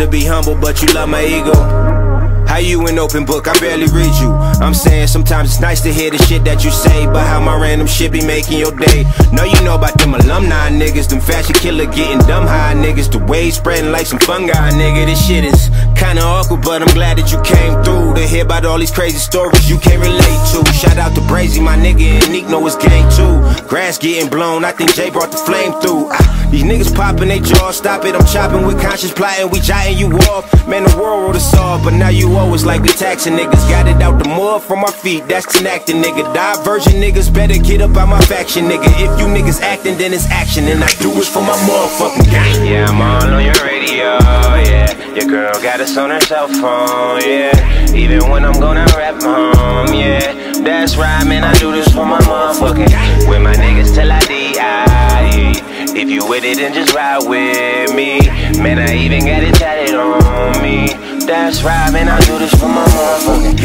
to be humble, but you love my ego. How you an open book? I barely read you. I'm saying sometimes it's nice to hear the shit that you say, but how my random shit be making your day. Know you know about them alumni niggas, them fashion killer getting dumb high niggas, the wave spreading like some fungi, nigga. This shit is kinda awkward, but I'm glad that you came through to hear about all these crazy stories you can't relate to. Shout out to Brazy, my nigga, and Neek know his gang too. Grass getting blown, I think Jay brought the flame through. These niggas popping they jaws, stop it, I'm chopping with conscious plotting, we jotting you off. Man, the world wrote us off, but now you always like we taxing niggas. Got it out the mud from my feet, that's tenacting, nigga. Diversion niggas better get up out my faction, nigga. If you niggas acting, then it's action, and I do it for my motherfucking gang. Yeah, I'm all on your radio, yeah. Your girl got us on her cell phone, yeah. Even when I'm gonna rap home, yeah. That's right, man, I do this for my motherfucking. With my niggas till I die. If you with it, then just ride with me. Man, I even got it tatted on me. That's right, man, I do this for my motherfucking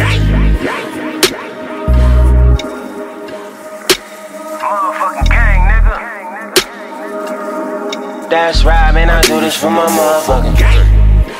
gang, nigga. That's right, man, I do this for my motherfucking gang.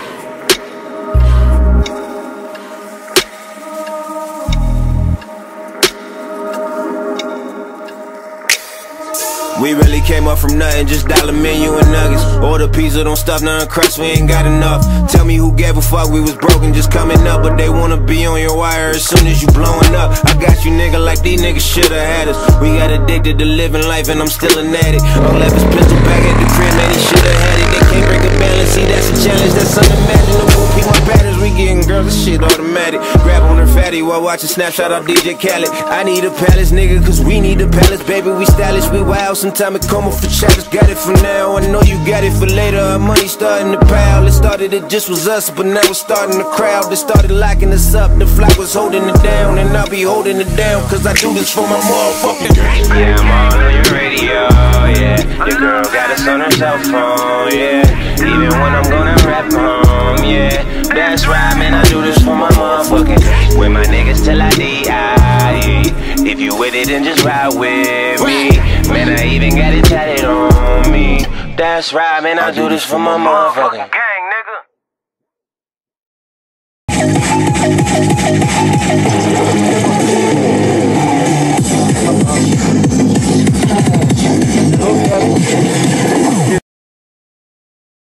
We really came up from nothing, just dollar menu and nuggets. Order pizza, don't stuff nothing crust, we ain't got enough. Tell me who gave a fuck, we was broken, just coming up. But they wanna be on your wire as soon as you blowing up. I got you nigga like these niggas shoulda had us. We got addicted to living life and I'm still an addict. All left is pistol back at the crib, man, he shoulda had it. They can't break a balance, see that's a challenge, that's unimaginable. Keep my patterns, we getting girls, this shit automatic. Grab on her fatty while watching Snapshot off DJ Khaled. I need a palace, nigga, cause we need a palace, baby. We stylish, we wild, sometimes it come up for challenge. Got it for now, I know you got it for later. Our money starting to pile. It started, it just was us, but now it's starting to crowd. They started locking us up, the flag was holding it down, and I'll be holding it down, cause I do this for my motherfucking gang. Yeah, I'm all on your radio, yeah. Your girl got us on her cell phone, yeah. Even when I'm gonna rap home, yeah. That's right, man, I do this for my motherfucking. With my niggas till I die. If you with it, then just ride with me. Man, I even got it tatted on me. That's right, man, I do this for my motherfucking gang, nigga.